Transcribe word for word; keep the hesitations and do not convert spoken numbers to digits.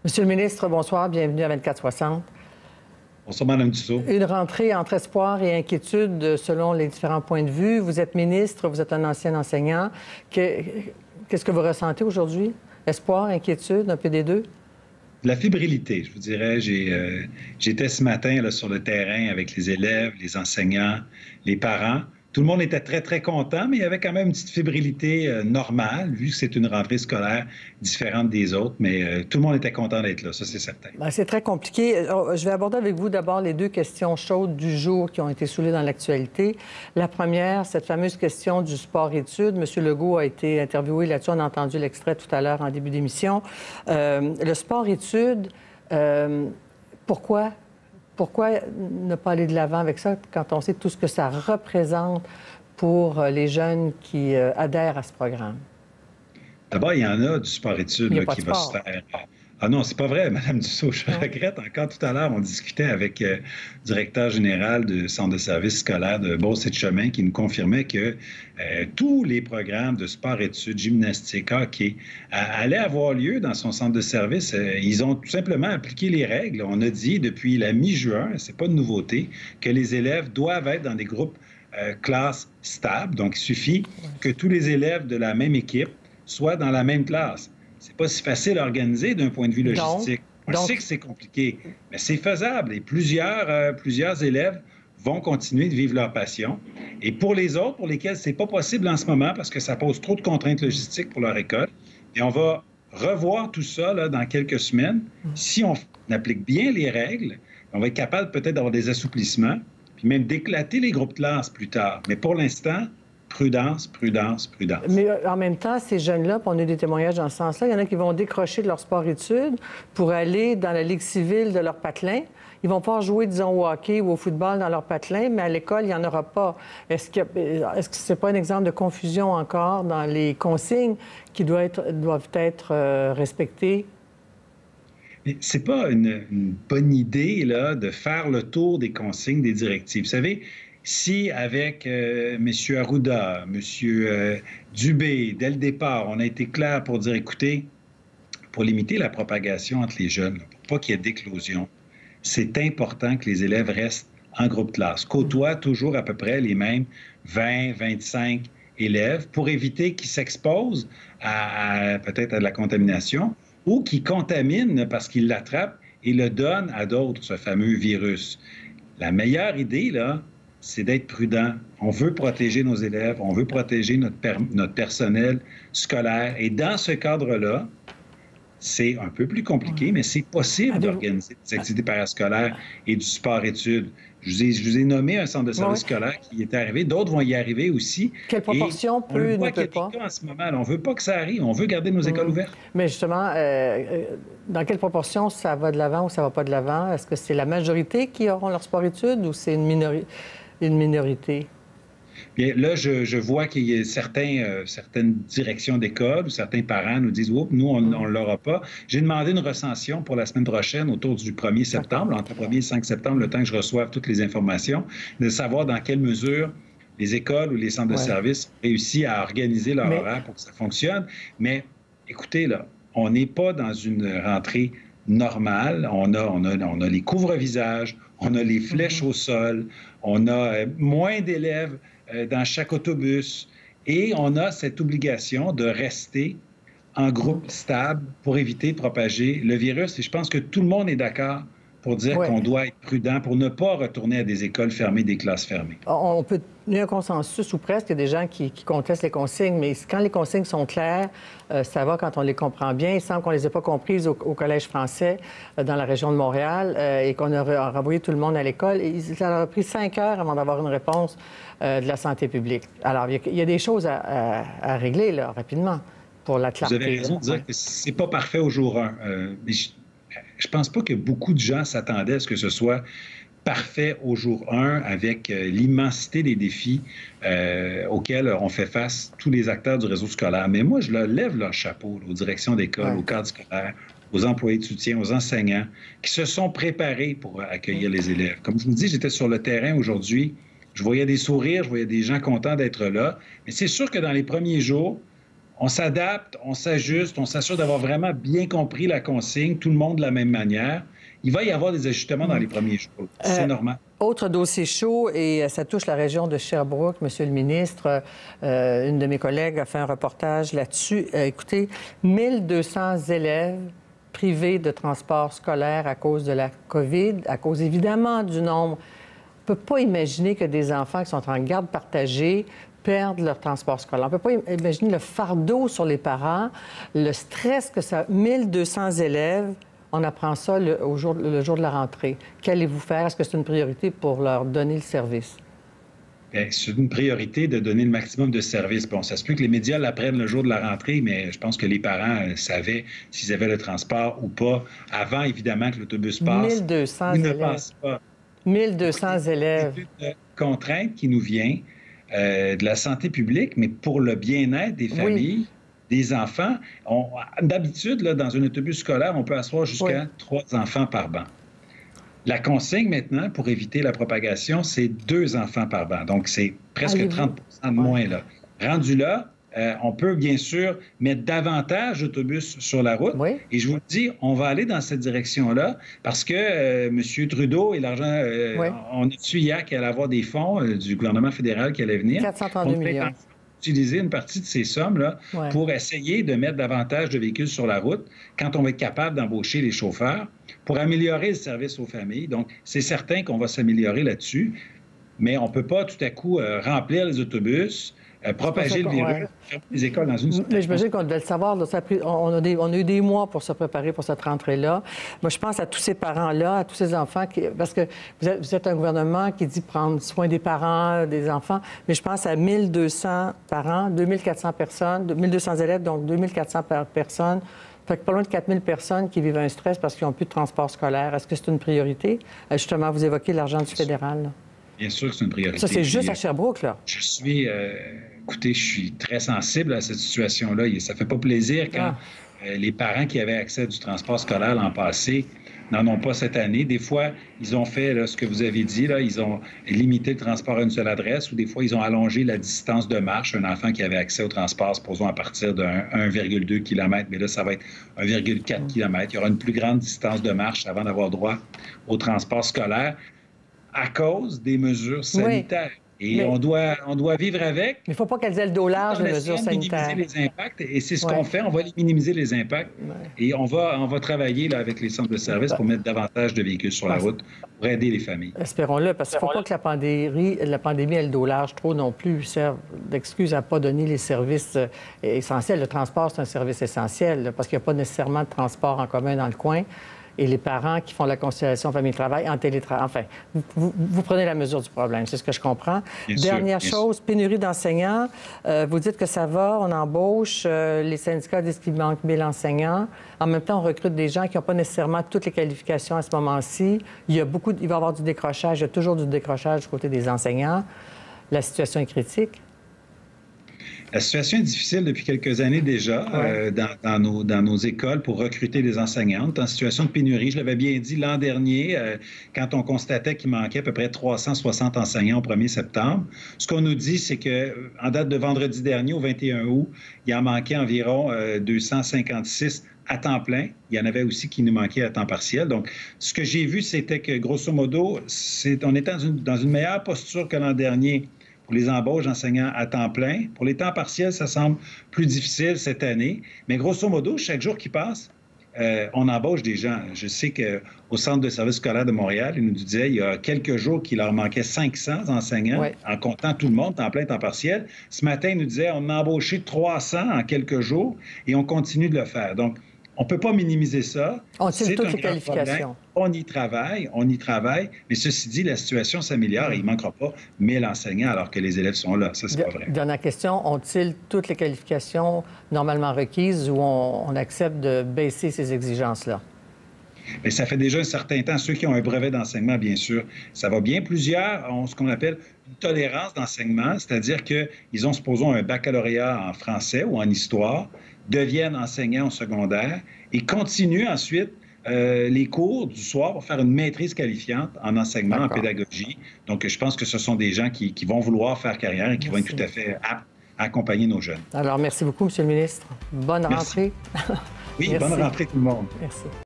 Monsieur le ministre, bonsoir. Bienvenue à vingt-quatre soixante. Bonsoir, Mme Dussault. Une rentrée entre espoir et inquiétude selon les différents points de vue. Vous êtes ministre, vous êtes un ancien enseignant. Qu'est-ce que vous ressentez aujourd'hui? Espoir, inquiétude, un peu des deux? La fébrilité, je vous dirais. Euh, J'étais ce matin là, sur le terrain avec les élèves, les enseignants, les parents. Tout le monde était très, très content, mais il y avait quand même une petite fébrilité euh, normale, vu que c'est une rentrée scolaire différente des autres. Mais euh, tout le monde était content d'être là, ça, c'est certain. C'est très compliqué. Je vais aborder avec vous d'abord les deux questions chaudes du jour qui ont été soulevées dans l'actualité. La première, cette fameuse question du sport-études. M. Legault a été interviewé là-dessus. On a entendu l'extrait tout à l'heure en début d'émission. Euh, le sport-études, euh, pourquoi? Pourquoi ne pas aller de l'avant avec ça quand on sait tout ce que ça représente pour les jeunes qui euh, adhèrent à ce programme? D'abord, il y en a du sport-études là, qui va se faire. Ah non, c'est pas vrai, Mme Dussault. Je non. regrette encore tout à l'heure, on discutait avec euh, le directeur général du Centre de services scolaires de Beauce-et-de-Chemin qui nous confirmait que euh, tous les programmes de sport-études, gymnastique, hockey, euh, allaient avoir lieu dans son centre de service. Euh, ils ont tout simplement appliqué les règles. On a dit depuis la mi-juin, c'est pas de nouveauté, que les élèves doivent être dans des groupes euh, classes stables. Donc, il suffit que tous les élèves de la même équipe soient dans la même classe. C'est pas si facile à organiser d'un point de vue logistique. On donc... sait que c'est compliqué, mais c'est faisable. Et plusieurs, euh, plusieurs élèves vont continuer de vivre leur passion. Et pour les autres, pour lesquels c'est pas possible en ce moment parce que ça pose trop de contraintes logistiques pour leur école, et on va revoir tout ça là, dans quelques semaines. Si on applique bien les règles, on va être capable peut-être d'avoir des assouplissements, puis même d'éclater les groupes de classe plus tard. Mais pour l'instant, prudence, prudence, prudence. Mais en même temps, ces jeunes-là, on a eu des témoignages dans ce sens-là, il y en a qui vont décrocher de leur sport-études pour aller dans la ligue civile de leur patelin. Ils vont pouvoir jouer, disons, au hockey ou au football dans leur patelin, mais à l'école, il n'y en aura pas. Est-ce que est-ce que c'est pas un exemple de confusion encore dans les consignes qui doivent être, doivent être euh, respectées? C'est pas une, une bonne idée, là, de faire le tour des consignes, des directives. Vous savez, si avec euh, M. Arruda, M. Euh, Dubé, dès le départ, on a été clair pour dire, écoutez, pour limiter la propagation entre les jeunes, pour pas qu'il y ait d'éclosion, c'est important que les élèves restent en groupe classe, côtoient toujours à peu près les mêmes vingt, vingt-cinq élèves pour éviter qu'ils s'exposent à, à peut-être à de la contamination ou qu'ils contaminent parce qu'ils l'attrapent et le donnent à d'autres, ce fameux virus. La meilleure idée, là, c'est d'être prudent. On veut protéger nos élèves, on veut protéger notre, per notre personnel scolaire. Et dans ce cadre-là, c'est un peu plus compliqué, mais c'est possible d'organiser des activités parascolaires et du sport-études. Je vous ai, je vous ai nommé un centre de service oui. scolaire qui est arrivé. D'autres vont y arriver aussi. Quelle proportion et peut, on ne peut pas? En ce moment, on ne veut pas que ça arrive. On veut garder nos mmh. écoles ouvertes. Mais justement, euh, dans quelle proportion ça va de l'avant ou ça ne va pas de l'avant? Est-ce que c'est la majorité qui auront leur sport-études ou c'est une minorité? Une minorité? Bien, là, je, je vois qu'il y a certains, euh, certaines directions d'école ou certains parents nous disent « Oups, nous, on ne l'aura pas ». J'ai demandé une recension pour la semaine prochaine autour du premier septembre, entre le premier et le cinq septembre, le temps que je reçoive toutes les informations, de savoir dans quelle mesure les écoles ou les centres de ouais. services réussissent à organiser leur Mais... horaire pour que ça fonctionne. Mais écoutez, là, on n'est pas dans une rentrée normale. On a, on a, on a les couvre-visages, on a les flèches mm-hmm. au sol, on a euh, moins d'élèves euh, dans chaque autobus et on a cette obligation de rester en groupe stable pour éviter de propager le virus. Et je pense que tout le monde est d'accord pour dire ouais. qu'on doit être prudent pour ne pas retourner à des écoles fermées, des classes fermées. On peut tenir un consensus ou presque. Il y a des gens qui, qui contestent les consignes, mais quand les consignes sont claires, euh, ça va quand on les comprend bien. Il semble qu'on ne les ait pas comprises au, au Collège français euh, dans la région de Montréal euh, et qu'on a renvoyé tout le monde à l'école. Et ça leur a pris cinq heures avant d'avoir une réponse euh, de la santé publique. Alors, il y a, il y a des choses à, à, à régler là, rapidement pour la clarté. Vous avez raison de dire ouais. que c'est pas parfait au jour un. Euh, mais je... Je ne pense pas que beaucoup de gens s'attendaient à ce que ce soit parfait au jour un avec euh, l'immensité des défis euh, auxquels ont fait face tous les acteurs du réseau scolaire. Mais moi, je leur lève leur chapeau là, aux directions d'école, ouais. aux cadres scolaires, aux employés de soutien, aux enseignants qui se sont préparés pour accueillir les élèves. Comme je vous dis, j'étais sur le terrain aujourd'hui. Je voyais des sourires, je voyais des gens contents d'être là. Mais c'est sûr que dans les premiers jours, on s'adapte, on s'ajuste, on s'assure d'avoir vraiment bien compris la consigne, tout le monde de la même manière. Il va y avoir des ajustements dans les premiers jours. C'est euh, normal. Autre dossier chaud, et ça touche la région de Sherbrooke, Monsieur le ministre. Euh, une de mes collègues a fait un reportage là-dessus. Euh, écoutez, mille deux cents élèves privés de transport scolaire à cause de la COVID, à cause évidemment du nombre. On ne peut pas imaginer que des enfants qui sont en garde partagée perdent leur transport scolaire. On ne peut pas imaginer le fardeau sur les parents, le stress que ça... mille deux cents élèves... On apprend ça le, au jour, le jour de la rentrée. Qu'allez-vous faire? Est-ce que c'est une priorité pour leur donner le service? Bien, c'est une priorité de donner le maximum de services. Bon, ça se peut que les médias l'apprennent le jour de la rentrée, mais je pense que les parents euh, savaient s'ils avaient le transport ou pas avant, évidemment, que l'autobus passe. mille deux cents élèves. Ne passe pas. mille deux cents élèves. C'est une contrainte qui nous vient euh, de la santé publique, mais pour le bien-être des familles. Oui. Des enfants. D'habitude, dans un autobus scolaire, on peut asseoir jusqu'à oui. trois enfants par banc. La consigne maintenant, pour éviter la propagation, c'est deux enfants par banc. Donc, c'est presque Allez-vous? trente pour cent de moins. Là. Rendu là, euh, on peut bien sûr mettre davantage d'autobus sur la route. Oui. Et je vous le dis, on va aller dans cette direction-là parce que euh, M. Trudeau et l'argent... Euh, oui. On a su hier qu'il allait avoir des fonds euh, du gouvernement fédéral qui allaient venir. quatre cent trente-deux millions. Utiliser une partie de ces sommes-là ouais. pour essayer de mettre davantage de véhicules sur la route quand on va être capable d'embaucher les chauffeurs pour améliorer le service aux familles. Donc, c'est certain qu'on va s'améliorer là-dessus, mais on ne peut pas tout à coup euh, remplir les autobus, euh, propager le virus, ouais. fermer les écoles dans une certaine... Mais j'imagine qu'on devait le savoir. Là, ça a pris, on, a des, on a eu des mois pour se préparer pour cette rentrée-là. Moi, je pense à tous ces parents-là, à tous ces enfants, qui, parce que vous êtes, vous êtes un gouvernement qui dit prendre soin des parents, des enfants, mais je pense à mille deux cents parents, deux mille quatre cents personnes, mille deux cents élèves, donc deux mille quatre cents personnes. Fait que pas loin de quatre mille personnes qui vivent un stress parce qu'ils n'ont plus de transport scolaire. Est-ce que c'est une priorité? Justement, vous évoquez l'argent du fédéral. Là. Bien sûr que c'est une priorité. Ça, c'est juste à Sherbrooke, là. Je suis... Euh, écoutez, je suis très sensible à cette situation-là. Ça fait pas plaisir quand ah. euh, les parents qui avaient accès à du transport scolaire l'an passé n'en ont pas cette année. Des fois, ils ont fait là, ce que vous avez dit, là, ils ont limité le transport à une seule adresse ou des fois, ils ont allongé la distance de marche. Un enfant qui avait accès au transport, supposons à partir de un virgule deux kilomètres, mais là, ça va être un virgule quatre kilomètres. Il y aura une plus grande distance de marche avant d'avoir droit au transport scolaire à cause des mesures sanitaires. Oui. Et mais, on, doit, on doit vivre avec. Mais il ne faut pas qu'elles aient le dos large, les mesures sanitaires. Minimiser les impacts. Et c'est ce ouais. qu'on fait. On va minimiser les impacts. Ouais. Et on va, on va travailler là, avec les centres de services pour mettre davantage de véhicules sur la route pour aider les familles. Espérons-le, parce qu'il ne faut pas que la pandémie, la pandémie ait le dos large trop non plus, serve d'excuse à ne pas donner les services essentiels. Le transport, c'est un service essentiel, là, parce qu'il n'y a pas nécessairement de transport en commun dans le coin. Et les parents qui font la conciliation famille-travail en télétravail. Enfin, vous, vous, vous prenez la mesure du problème, c'est ce que je comprends. Bien Dernière sûr, chose, pénurie d'enseignants. Euh, vous dites que ça va, on embauche, euh, les syndicats disent qu'il manque mille enseignants. En même temps, on recrute des gens qui n'ont pas nécessairement toutes les qualifications à ce moment-ci. Il y a beaucoup, il va y avoir du décrochage, il y a toujours du décrochage du côté des enseignants. La situation est critique. La situation est difficile depuis quelques années déjà ouais. euh, dans, dans, nos, dans nos écoles pour recruter des enseignantes en situation de pénurie. Je l'avais bien dit l'an dernier, euh, quand on constatait qu'il manquait à peu près trois cent soixante enseignants au premier septembre. Ce qu'on nous dit, c'est qu'en date de vendredi dernier, au vingt et un août, il en manquait environ euh, deux cent cinquante-six à temps plein. Il y en avait aussi qui nous manquaient à temps partiel. Donc, ce que j'ai vu, c'était que, grosso modo, c'est, on était dans une, dans une meilleure posture que l'an dernier pour les embauches d'enseignants à temps plein. Pour les temps partiels, ça semble plus difficile cette année. Mais grosso modo, chaque jour qui passe, euh, on embauche des gens. Je sais qu'au Centre de services scolaires de Montréal, ils nous disaient il y a quelques jours qu'il leur manquait cinq cents enseignants, ouais. en comptant tout le monde, temps plein, temps partiel. Ce matin, ils nous disaient on a embauché trois cents en quelques jours et on continue de le faire. Donc, on ne peut pas minimiser ça. On tire toutes les qualifications. On y travaille, on y travaille. Mais ceci dit, la situation s'améliore et il ne manquera pas mille enseignants alors que les élèves sont là. Ça, c'est pas vrai. Dernière question. Ont-ils toutes les qualifications normalement requises ou on, on accepte de baisser ces exigences-là? Bien, ça fait déjà un certain temps. Ceux qui ont un brevet d'enseignement, bien sûr, ça va bien. Plusieurs ont ce qu'on appelle une tolérance d'enseignement, c'est-à-dire qu'ils ont, supposons, un baccalauréat en français ou en histoire, deviennent enseignants au secondaire et continuent ensuite euh, les cours du soir pour faire une maîtrise qualifiante en enseignement, en pédagogie. Donc, je pense que ce sont des gens qui, qui vont vouloir faire carrière et qui Merci. vont être tout à fait aptes accompagner nos jeunes. Alors, merci beaucoup, M. le ministre. Bonne merci. rentrée. Oui, bonne rentrée tout le monde. Merci.